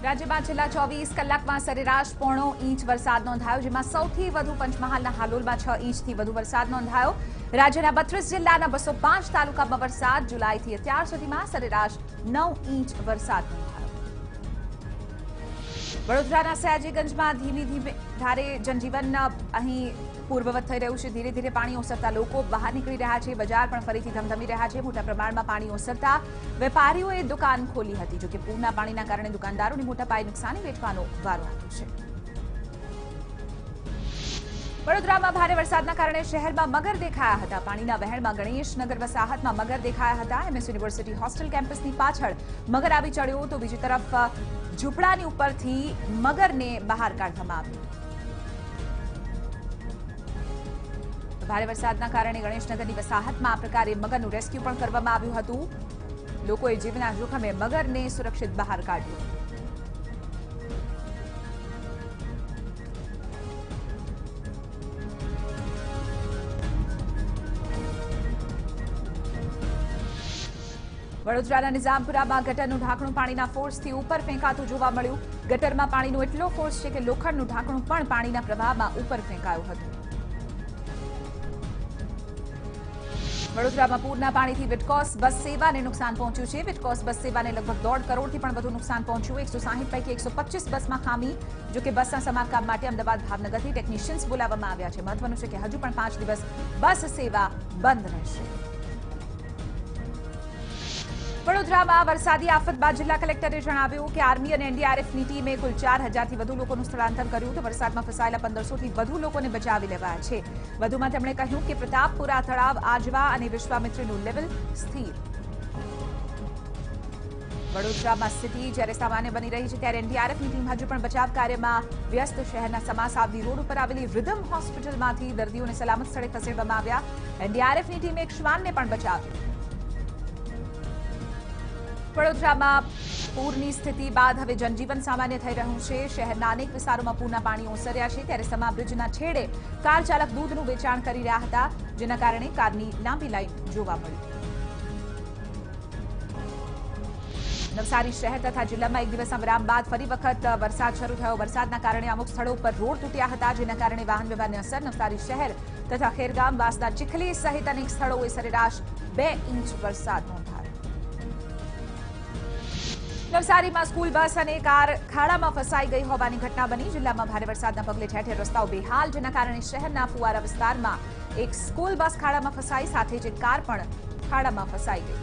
રાજ્યમાં છેલ્લા 24 કલાકમાં સરેરાશ 0.5 ઇંચ વરસાદ નોંધાયો, જેમાં સૌથી વધુ પંચમહાલના હાલોલમાં 6 ઇંચથી વધુ વરસાદ નોંધાયો। રાજ્યના 32 જિલ્લાના 205 તાલુકામાં વરસાદ, જુલાઈથી અત્યાર સુધીમાં સરેરાશ 9 ઇંચ વરસાદ નોંધાયો। વડોદરાના સયાજીગંજમાં ધીમી ધારે જનજીવન અહીં પૂર્વવત થઈ રહ્યું છે। ધીરે ધીરે પાણી ઓસરતા લોકો બહાર નીકળી રહ્યા છે। બજાર પણ ફરીથી ધમધમી રહ્યા છે। મોટા પ્રમાણમાં પાણી ઓસરતા વેપારીઓએ દુકાન ખોલી હતી, જો કે પૂરના પાણીના કારણે દુકાનદારોને મોટા પાયે નુકસાની વેઠવાનો વારો આવ્યો છે। વડોદરામાં ભારે વરસાદના કારણે શહેરમાં મગર દેખાયા હતા। પાણીના વહેણમાં ગણેશનગર વસાહતમાં મગર દેખાયા હતા। MS યુનિવર્સિટી હોસ્ટેલ કેમ્પસની પાછળ મગર આવી ચડ્યો, તો બીજી તરફ ઝૂંપડાની ઉપરથી મગરને બહાર કાઢવામાં આવ્યો। ભારે વરસાદના કારણે ગણેશનગરની વસાહતમાં આ પ્રકારે મગરનું રેસ્ક્યુ પણ કરવામાં આવ્યું હતું। લોકોએ જીવના જોખમે મગરને સુરક્ષિત બહાર કાઢ્યો। વડોદરાના નિઝામપુરામાં ગટરનું ઢાંકણું પાણીના ફોર્સથી ઉપર ફેંકાતું જોવા મળ્યું। ગટરમાં પાણીનો એટલો ફોર્સ છે કે લોખંડનું ઢાંકણું પણ પાણીના પ્રવાહમાં ઉપર ફેંકાયું હતું। વડોદરામાં પૂરના પાણીથી વિટકોસ બસ સેવાને નુકસાન પહોંચ્યું છે। વિટકોસ બસ સેવાને લગભગ 1.5 કરોડથી પણ વધુ નુકસાન પહોંચ્યું। 160 પૈકી 125 બસમાં ખામી, જો કે બસના સમારકામ માટે અમદાવાદ ભાવનગરથી ટેકનિશિયન્સ બોલાવવામાં આવ્યા છે। મહત્વનું છે કે હજુ પણ 5 દિવસ બસ સેવા બંધ રહેશે। વડોદરામાં વરસાદી આફત બાદ જિલ્લા કલેક્ટરે જણાવ્યું કે આર્મી અને એનડીઆરએફની ટીમે કુલ 4000થી વધુ લોકોનું સ્થળાંતર કર્યું, તો વરસાદમાં ફસાયેલા 1500થી વધુ લોકોને બચાવી લેવાયા છે। વધુમાં તેમણે કહ્યું કે પ્રતાપપુરા તળાવ, આજવા અને વિશ્વામિત્રીનું લેવલ સ્થિર। વડોદરામાં સ્થિતિ જ્યારે સામાન્ય બની રહી છે, ત્યારે એનડીઆરએફની ટીમ હજુ પણ બચાવ કાર્યમાં વ્યસ્ત। શહેરના સમાસાવદી રોડ ઉપર આવેલી રિધમ હોસ્પિટલમાંથી દર્દીઓને સલામત સ્થળે ખસેડવામાં આવ્યા। એનડીઆરએફની ટીમે એક શ્વાનને પણ બચાવ્યો। વડોદરામાં પૂરની સ્થિતિ બાદ હવે જનજીવન સામાન્ય થઈ રહ્યું છે। શહેરના અનેક વિસ્તારોમાં પૂરના પાણી ઓસર્યા છે, ત્યારે સમા બ્રિજના છેડે કાર ચાલક દૂધનું વેચાણ કરી રહ્યા હતા, જેના કારણે કારની લાંબી લાઈન જોવા મળી। નવસારી શહેર તથા જિલ્લામાં એક દિવસના વિરામ બાદ ફરી વખત વરસાદ શરૂ થયો। વરસાદના કારણે અમુક સ્થળો પર રોડ તૂટ્યા હતા, જેના કારણે વાહન વ્યવહારને અસર। નવસારી શહેર તથા ખેરગામ, વાસદા, ચીખલી સહિત અનેક સ્થળોએ સરેરાશ 2 ઇંચ વરસાદ નોંધાયો। નવસારીમાં સ્કૂલ બસ અને કાર ખાડામાં ફસાઈ ગઈ હોવાની ઘટના બની। જિલ્લામાં ભારે વરસાદના પગલે ઠેર ઠેર રસ્તાઓ બેહાલ, જેના કારણે શહેરના ફુવારા વિસ્તારમાં એક સ્કૂલ બસ ખાડામાં ફસાઈ, સાથે જ એક કાર પણ ખાડામાં ફસાઈ ગઈ।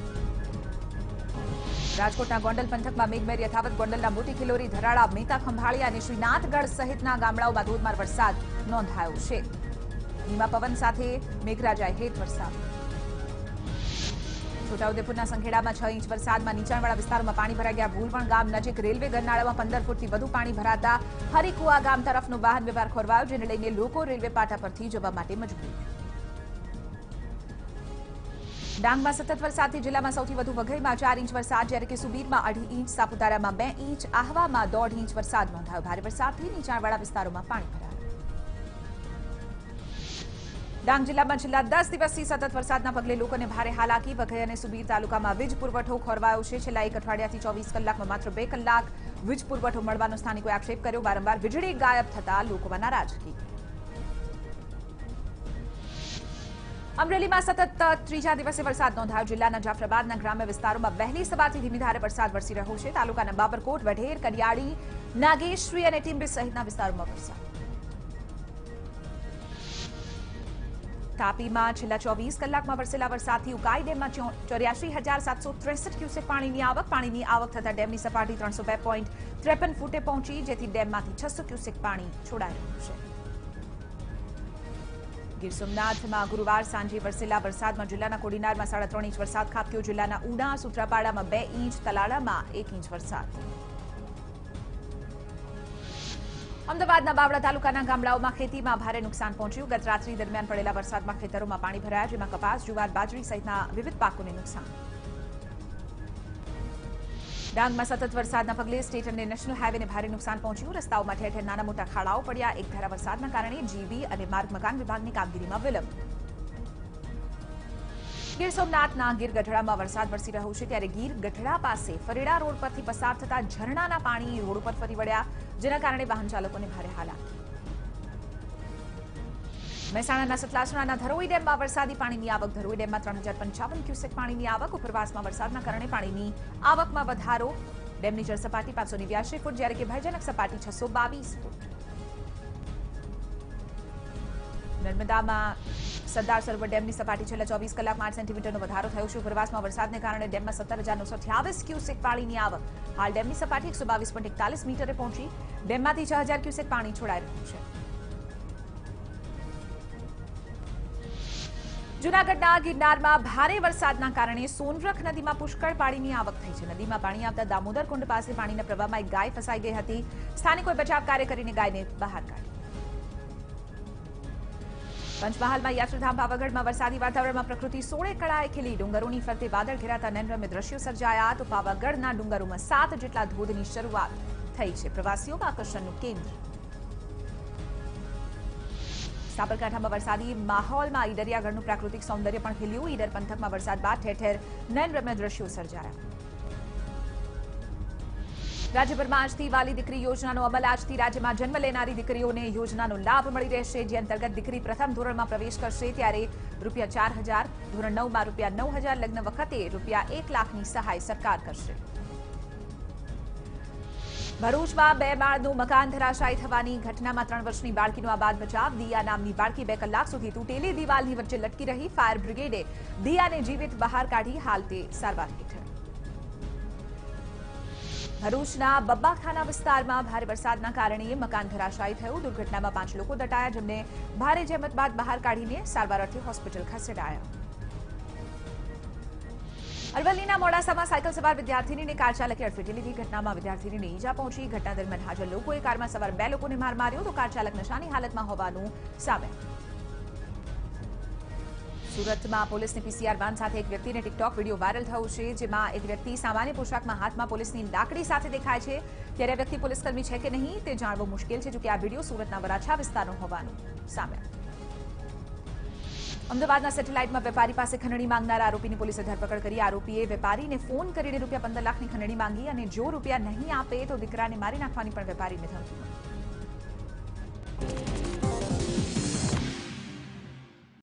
રાજકોટના ગોંડલ પંથકમાં મેઘમહેર યથાવત। ગોંડલના મોટી ખિલોરી, ધરાળા, મેતા ખંભાળિયા અને શ્રીનાથગઢ સહિતના ગામડાઓમાં ધોધમાર વરસાદ નોંધાયો છે। ધીમા પવન સાથે મેઘરાજાએ હેત વરસાવ્યો। છોટાઉદેપુરના સંખેડામાં 6 ઇંચ વરસાદમાં નીચાણવાળા વિસ્તારોમાં પાણી ભરાઈ ગયા। ભૂલવણ ગામ નજીક રેલવે ગરનાળામાં 15 ફૂટથી વધુ પાણી ભરાતા હરિકુવા ગામ તરફનો વાહન વ્યવહાર ખોરવાયો, જેને લઈને લોકો રેલવે પાટા પરથી જવા માટે મજબૂર। ડાંગમાં સતત વરસાદથી જિલ્લામાં સૌથી વધુ વઘઈમાં 4 ઇંચ વરસાદ, જ્યારે કે સુબીરમાં 2.5 ઇંચ, સાપુતારામાં 2 ઇંચ, આહવામાં 1.5 ઇંચ વરસાદ નોંધાયો। ભારે વરસાદથી નીચાણવાળા વિસ્તારોમાં પાણી ભરાયા। ડાંગ જિલ્લામાં છેલ્લા 10 દિવસથી સતત વરસાદના પગલે લોકોને ભારે હાલાકી। વઘઈ અને સુબીર તાલુકામાં વીજ પુરવઠો ખોરવાયો છે। છેલ્લા 1 અઠવાડિયાથી 24 કલાકમાં માત્ર 2 કલાક વીજ પુરવઠો મળવાનો સ્થાનિકોએ આક્ષેપ કર્યો। વારંવાર વીજળી ગાયબ થતા લોકોમાં નારાજગી। અમરેલીમાં સતત 3જા દિવસે વરસાદ નોંધાયો। જિલ્લાના જાફરાબાદના ગ્રામ્ય વિસ્તારોમાં વહેલી સવારથી ધીમી ધારે વરસાદ વરસી રહ્યો છે। તાલુકાના બાબરકોટ, વઢેર, કડિયાળી, નાગેશ્રી અને ટીંબી સહિતના વિસ્તારોમાં વરસાદ। તાપીમાં છેલ્લા 24 કલાકમાં વરસેલા વરસાદથી ઉકાઈ ડેમમાં 84,763 ક્યુસેક પાણીની આવક। પાણીની આવક થતા ડેમની સપાટી 302.53 ફૂટે પહોંચી, જેથી ડેમમાંથી 600 ક્યુસેક પાણી છોડાઈ રહ્યું છે। ગીર સોમનાથમાં ગુરુવાર સાંજે વરસેલા વરસાદમાં જિલ્લાના કોડીનારમાં 3.5 ઇંચ વરસાદ ખાબક્યો। જિલ્લાના ઉના, સુત્રાપાડામાં 2 ઇંચ, તલાળામાં 1 ઇંચ વરસાદ। અમદાવાદના બાવળા તાલુકાના ગામડાઓમાં ખેતીમાં ભારે નુકસાન પહોંચ્યું। ગત રાત્રિ દરમિયાન પડેલા વરસાદમાં ખેતરોમાં પાણી ભરાયા, જેમાં કપાસ, જુવાર, બાજરી સહિતના વિવિધ પાકોને નુકસાન। ડાંગમાં સતત વરસાદના પગલે સ્ટેટ અને નેશનલ હાઈવેને ભારે નુકસાન પહોંચ્યું। રસ્તાઓમાં ઠેર ઠેર નાના મોટા ખાડાઓ પડ્યા। એક ધારા વરસાદના કારણે જીબી અને માર્ગ મકાન વિભાગની કામગીરીમાં વિલંબ। ગીર સોમનાથના ગીર ગઢડામાં વરસાદ વરસી રહ્યો છે ત્યારે ગીર ગઢડા પાસે ફરેડા રોડ પરથી પસાર થતા ઝરણાના પાણી રોડ ઉપર ફરી વળ્યા, જેના કારણે વાહન ચાલકોને ભારે હાલાકી. મહેસાણાના સતલાસણાના ધરોઈ ડેમમાં વરસાદી પાણીની આવક. ધરોઈ ડેમમાં 3055 ક્યુસેક પાણીની આવક. ઉપરવાસમાં વરસાદના કારણે પાણીની આવકમાં વધારો. ડેમની જળ સપાટી 589 ફૂટ, જ્યારે કે ભયજનક સપાટી 622 ફૂટ. નર્મદામાં સરદાર સરોવર ડેમની સપાટી છેલ્લા 24 કલાકમાં 8 સેન્ટીમીટરનો વધારો થયો છે. ઉપરવાસમાં વરસાદને કારણે ડેમમાં 17,928 ક્યુસેક પાણીની આવક. હાલ ડેમની સપાટી 122.41 મીટરે પહોંચી. ડેમમાંથી 6000 ક્યુસેક પાણી છોડાઈ રહ્યું છે. જૂનાગઢના ગિરનારમાં ભારે વરસાદના કારણે સોનરખ નદીમાં પુષ્કળ પાણીની આવક થઈ છે. નદીમાં પાણી આવતા દામોદર કુંડ પાસે પાણીના પ્રવાહમાં એક ગાય ફસાઈ ગઈ હતી. સ્થાનિકોએ બચાવ કાર્ય કરીને ગાયને બહાર કાઢી. પંચમહાલમાં યાત્રાધામ પાવાગઢમાં વરસાદી વાતાવરણમાં પ્રકૃતિ સોળે કળાએ ખીલી. ડુંગરોની ફરતે વાદળ ઘેરાતા નયનરમ્ય દ્રશ્યો સર્જાયા. તો પાવાગઢના ડુંગરોમાં 7 જેટલા ધોધની શરૂઆત થઈ છે. પ્રવાસીઓમાં આકર્ષણનું કેન્દ્ર. સાબરકાંઠામાં વરસાદી માહોલમાં ઈડરિયાગઢનું પ્રાકૃતિક સૌંદર્ય પણ ખીલ્યું. ઈડર પંથકમાં વરસાદ બાદ ઠેર ઠેર નયનરમ્ય દ્રશ્યો સર્જાયા. રાજ્યભરમાં આજથી વાલી દીકરી યોજનાનો અમલ. આજથી રાજ્યમાં જન્મ લેનારી દીકરીઓને યોજનાનો લાભ મળી રહેશે, જે અંતર્ગત દીકરી પ્રથમ ધોરણમાં પ્રવેશ કરશે ત્યારે ₹4,000, ધોરણ 9માં ₹9,000, લગ્ન વખતે ₹1,00,000ની સહાય સરકાર કરશે. ભરૂચમાં 2 માળનું મકાન ધરાશાયી થવાની ઘટનામાં 3 વર્ષની બાળકીનો આબાદ બચાવ. દિયા નામની બાળકી 2 કલાક સુધી તૂટેલી દિવાલની વચ્ચે લટકી રહી. ફાયર બ્રિગેડે દિયાને જીવિત બહાર કાઢી. હાલ તે સારવાર હેઠળ. ભરૂચના બબ્બાખાના વિસ્તારમાં ભારે વરસાદના કારણે મકાન ધરાશાયી થયું. દુર્ઘટનામાં 5 લોકો દટાયા, જેમને ભારે જહેમત બાદ બહાર કાઢીને સારવાર અર્થે હોસ્પિટલ ખસેડાયા. અરવલ્લીના મોડાસામાં સાયકલ સવાર વિદ્યાર્થીનીને કાર ચાલકે અડફેટે લીધી. ઘટનામાં વિદ્યાર્થીનીને ઈજા પહોંચી. ઘટના દરમિયાન હાજર લોકોએ કારમાં સવાર 2 લોકોને માર માર્યો, તો કાર ચાલક નશાની હાલતમાં હોવાનું સામે. સુરતમાં પોલીસની પીસીઆર વાન સાથે એક વ્યક્તિને ટિકટોક વિડીયો વાયરલ થયો છે, જેમાં એક વ્યક્તિ સામાન્ય પોશાકમાં હાથમાં પોલીસની લાકડી સાથે દેખાય છે. ત્યારે આ વ્યક્તિ પોલીસકર્મી છે કે નહીં તે જાણવું મુશ્કેલ છે, જોકે આ વિડીયો સુરતના વરાછા વિસ્તારનો હોવાનું સામે. અમદાવાદના સેટેલાઇટમાં વેપારી પાસે ખંડણી માંગનારા આરોપીની પોલીસે ધરપકડ કરી. આરોપીએ વેપારીને ફોન કરીને ₹15 લાખની ખંડણી માંગી અને જો રૂપિયા નહીં આપે તો દીકરાને મારી નાખવાની પણ વેપારીને ધમકી મળી.